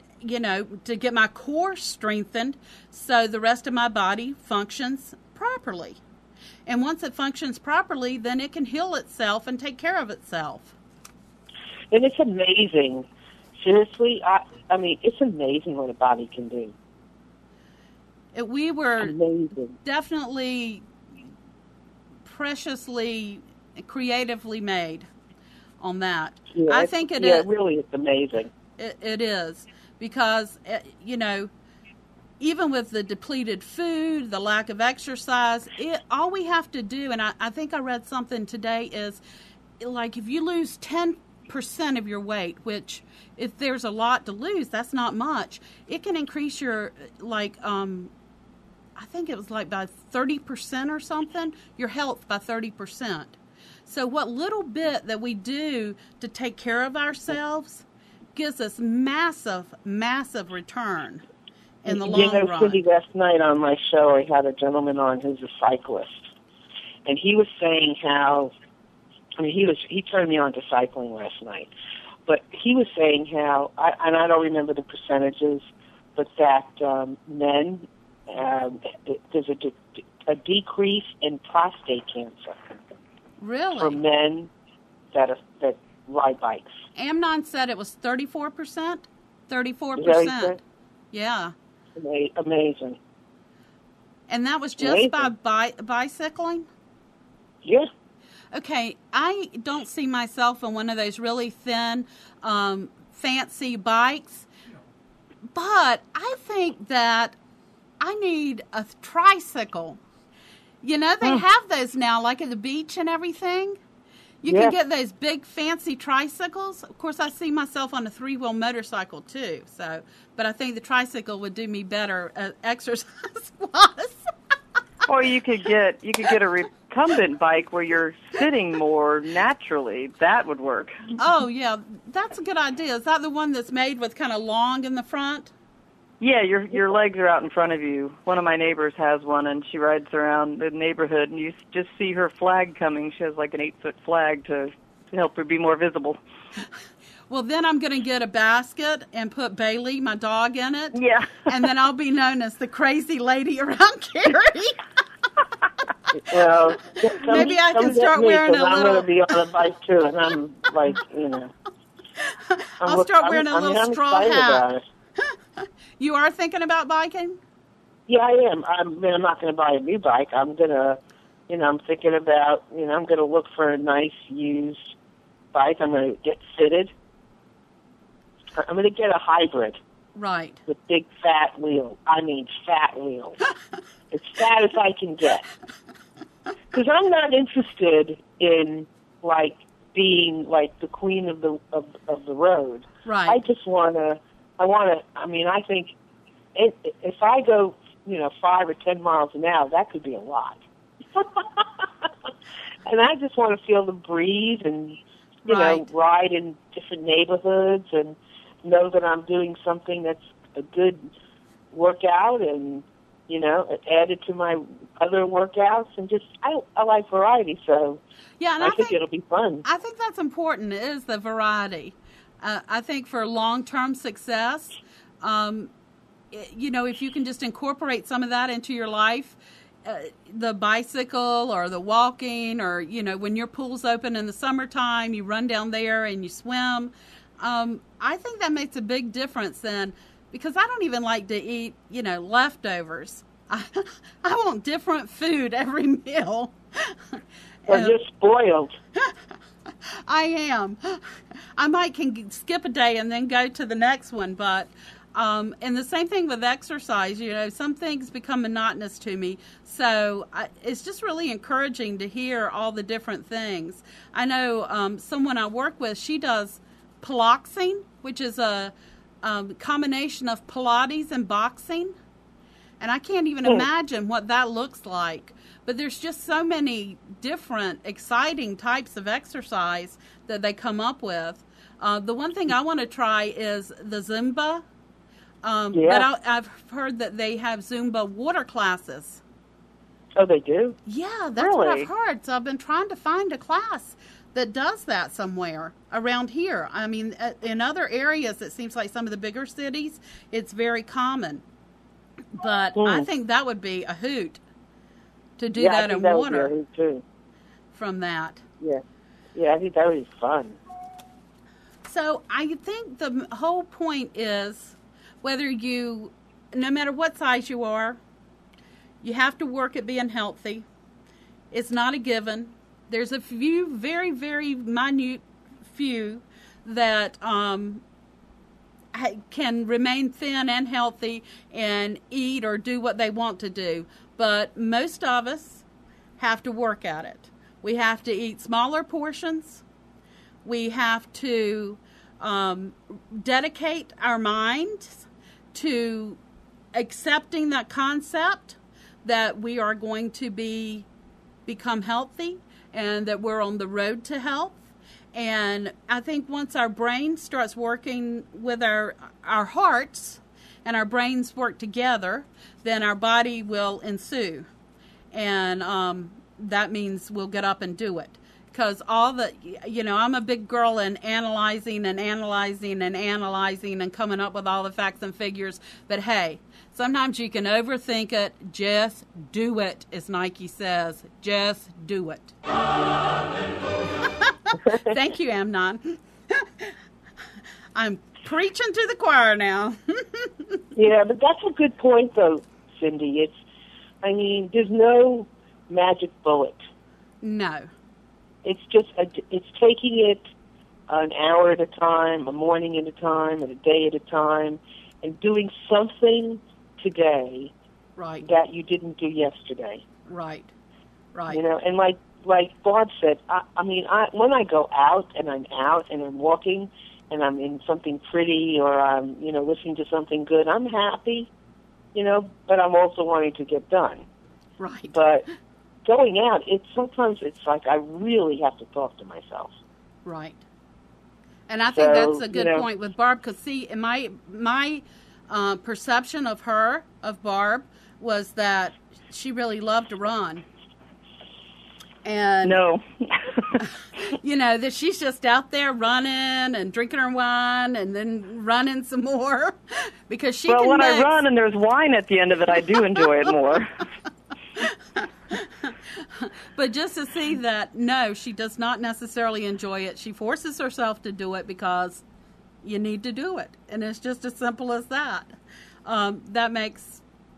get my core strengthened so the rest of my body functions properly. And once it functions properly, then it can heal itself and take care of itself. And it's amazing. Seriously, it's amazing what a body can do. We were amazing. Definitely preciously, creatively made on that. Yeah, I think it is. Yeah, really, it's amazing. It is, because, even with the depleted food, the lack of exercise, all we have to do, and I think I read something today, is like if you lose 10% of your weight, which if there's a lot to lose, that's not much. It can increase your, I think it was like by 30% or something, your health by 30%. So what little bit that we do to take care of ourselves gives us massive, massive return in the long run. Cindy, last night on my show, I had a gentleman on who's a cyclist, and he was saying how, he turned me on to cycling last night. But he was saying how, and I don't remember the percentages, but that men, there's a decrease in prostate cancer Really? for men that ride bikes. Amnon said it was 34%? 34%. Is that what you said? Yeah. Amazing. And that was just by bicycling? Yeah. Okay, I don't see myself on one of those really thin, fancy bikes, but I think that I need a tricycle. You know, they have those now, like at the beach and everything. You can get those big, fancy tricycles. Of course, I see myself on a 3-wheel motorcycle, too. So, but I think the tricycle would do me better exercise-wise. Or you could get a recumbent bike where you're sitting more naturally. That would work. Oh, yeah, that's a good idea. Is that the one that's made with kind of long in the front? Yeah, your legs are out in front of you. One of my neighbors has one, and she rides around the neighborhood, and you just see her flag coming. She has like an 8-foot flag to help her be more visible. Well, then I'm going to get a basket and put Bailey, my dog, in it. Yeah. And then I'll be known as the crazy lady around Cary. Well, Maybe I can start wearing a little... I'm going to be on a bike, too, and I'm like, I'll start wearing a little straw hat. About it. You are thinking about biking? Yeah, I am. I'm not going to buy a new bike. I'm going to, I'm thinking about, I'm going to look for a nice used bike. I'm going to get fitted. I'm going to get a hybrid. Right. With big fat wheels. I mean fat wheels. As fat as I can get. Because I'm not interested in, like, being, like, the queen of the road. Right. I just I think if I go, 5 or 10 miles an hour, that could be a lot. And I just want to feel the breeze and, ride in different neighborhoods and know that I'm doing something that's a good workout and, added to my other workouts. And just, I like variety, so yeah, and I think it'll be fun. I think that's important, is the variety. I think for long-term success, if you can just incorporate some of that into your life, the bicycle or the walking or, when your pool's open in the summertime, you run down there and you swim. I think that makes a big difference then, because I don't even like to eat, leftovers. I want different food every meal. Or just spoiled. I am. I can skip a day and then go to the next one, but and the same thing with exercise. Some things become monotonous to me, so it's just really encouraging to hear all the different things. I know someone I work with, she does piloxing, which is a combination of Pilates and boxing, and I can't even imagine what that looks like. But there's just so many different, exciting types of exercise that they come up with. The one thing I want to try is the Zumba. But I've heard that they have Zumba water classes. Oh, they do? Yeah, that's what I've heard. So I've been trying to find a class that does that somewhere around here. I mean, in other areas, it seems like some of the bigger cities, it's very common. But I think that would be a hoot. To do that in water would be a hoot too. From that. Yeah, I think that would be fun. So I think the whole point is no matter what size you are, you have to work at being healthy. It's not a given. There's a few, very, very minute few that can remain thin and healthy and eat or do what they want to do. But most of us have to work at it. We have to eat smaller portions. We have to dedicate our minds to accepting that concept that we are going to become healthy and that we're on the road to health. And I think once our brain starts working with our hearts and our brains work together, then our body will ensue. And that means we'll get up and do it. because all the, I'm a big girl in analyzing and analyzing and analyzing and coming up with all the facts and figures. But hey, sometimes you can overthink it. Just do it, as Nike says. Just do it. Thank you, Amnon. I'm preaching to the choir now. Yeah, but that's a good point, though, Cindy. There's no magic bullet. No. It's just it's taking it an hour at a time, a morning at a time, and a day at a time, and doing something today right. that you didn't do yesterday. Right. Right. And like Barb said, when I go out and I'm walking and I'm in something pretty or I'm listening to something good, I'm happy, but I'm also wanting to get done. Right. But going out, sometimes it's like I really have to talk to myself. Right. And I think that's a good point with Barb, because see, in my perception of Barb, was that she really loved to run. And no. That she's just out there running and drinking her wine and then running some more because she Well, when I run and there's wine at the end of it, I do enjoy it more. But just to see that, no, she does not necessarily enjoy it. She forces herself to do it because you need to do it. And it's just as simple as that. That makes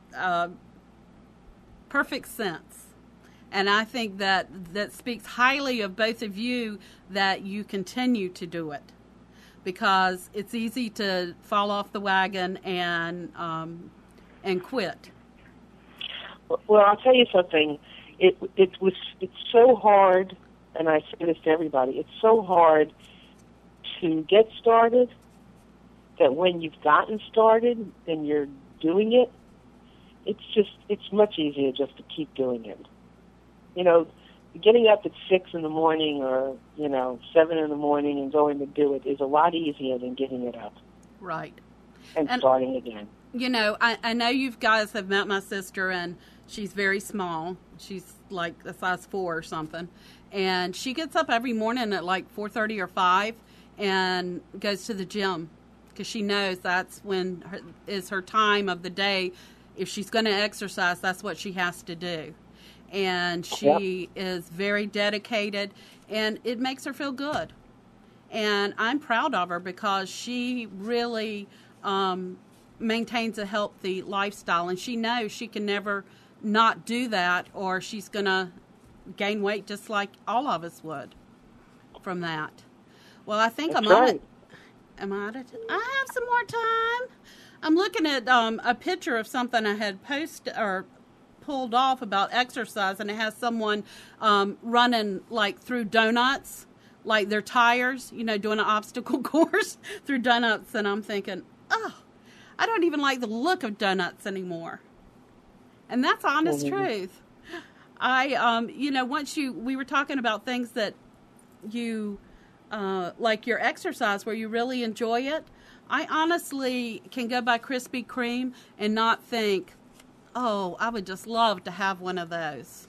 perfect sense. And I think that speaks highly of both of you that you continue to do it. Because it's easy to fall off the wagon and quit. Well, I'll tell you something. It's so hard, and I say this to everybody. It's so hard to get started that when you've gotten started and you're doing it, it's much easier just to keep doing it. Getting up at 6 in the morning or 7 in the morning and going to do it is a lot easier than getting it up. Right. And starting again. I know you guys have met my sister, and she's very small. She's like a size 4 or something. And she gets up every morning at like 4:30 or 5 and goes to the gym because she knows that's when is her time of the day. If she's going to exercise, that's what she has to do. And she is very dedicated, and it makes her feel good. And I'm proud of her because she really maintains a healthy lifestyle, and she knows she can never not do that, or she's going to gain weight just like all of us would from that. Well, I think That's I'm on right. it. Am I on it? I have some more time. I'm looking at a picture of something I had posted or pulled off about exercise, and it has someone running like through donuts, like their tires, doing an obstacle course through donuts, and I'm thinking, oh, I don't even like the look of donuts anymore. And that's honest truth. We were talking about things that you, like your exercise where you really enjoy it. I honestly can go by Krispy Kreme and not think, oh, I would just love to have one of those.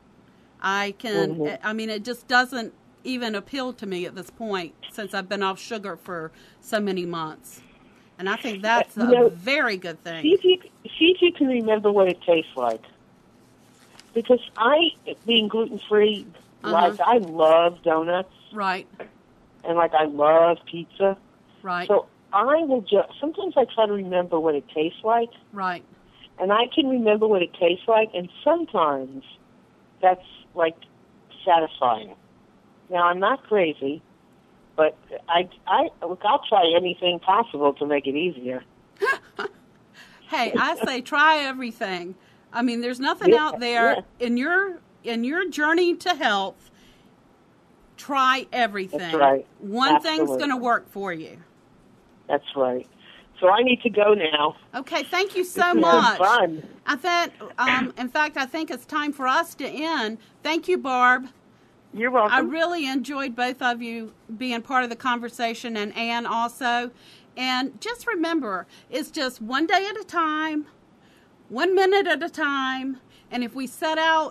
It just doesn't even appeal to me at this point since I've been off sugar for so many months. And I think that's a very good thing. See if you can remember what it tastes like. Because being gluten-free, I love donuts. Right. And I love pizza. Right. So sometimes I try to remember what it tastes like. Right. And I can remember what it tastes like, and sometimes that's satisfying. Now, I'm not crazy, but I'll try anything possible to make it easier. Hey, I say try everything. There's nothing out there in your journey to health. Try everything. That's right. One thing's going to work for you. That's right. So I need to go now. Okay, thank you so much. Fun. In fact, I think it's time for us to end. Thank you, Barb. You're welcome. I really enjoyed both of you being part of the conversation, and Ann also. And just remember, it's just one day at a time, 1 minute at a time. And if we set out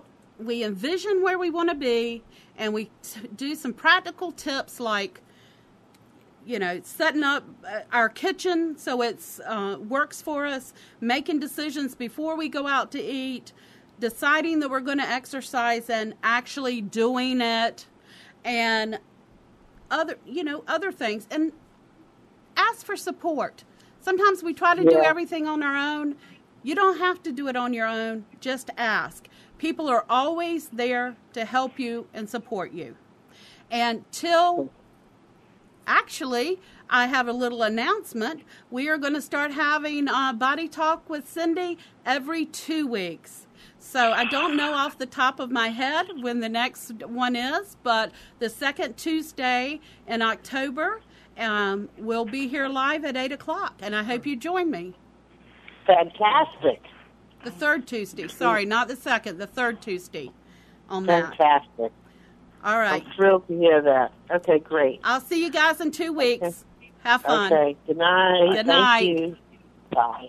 we envision where we want to be, and we do some practical tips like, setting up our kitchen so it's works for us, making decisions before we go out to eat, deciding that we're going to exercise and actually doing it, and other things. And ask for support. Sometimes we try to do everything on our own. You don't have to do it on your own. Just ask. People are always there to help you and support you. And actually, I have a little announcement. We are going to start having Body Talk with Cindy every 2 weeks. So I don't know off the top of my head when the next one is, but the second Tuesday in October, we'll be here live at 8 o'clock, and I hope you join me. Fantastic. The third Tuesday. Sorry, not the second, the third Tuesday on that. Fantastic. All right. I'm thrilled to hear that. Okay, great. I'll see you guys in 2 weeks. Okay. Have fun. Okay, good night. Good night. Thank you. Bye.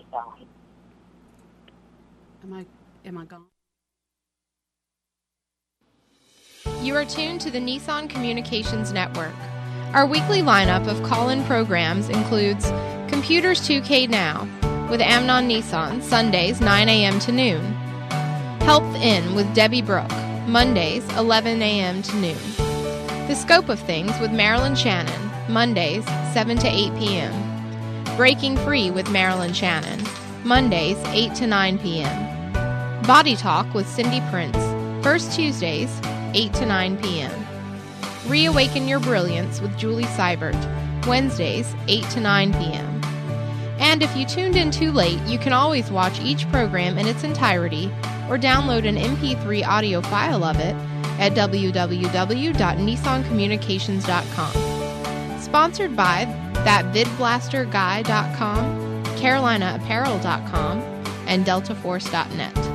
Am I gone? You are tuned to the Nissan Communications Network. Our weekly lineup of call-in programs includes Computers 2K Now with Amnon Nissan, Sundays 9 a.m. to noon. Health In with Debbie Brooke, Mondays 11 a.m. to noon. The Scope of Things with Marilyn Shannon, Mondays 7 to 8 p.m. Breaking Free with Marilyn Shannon, Mondays 8 to 9 p.m. Body Talk with Cindy Prince, first Tuesdays 8 to 9 p.m. Reawaken Your Brilliance with Julie Seibert, Wednesdays 8 to 9 p.m. And if you tuned in too late, you can always watch each program in its entirety or download an MP3 audio file of it at www.nissancommunications.com. Sponsored by ThatVidBlasterGuy.com, CarolinaApparel.com, and DeltaForce.net.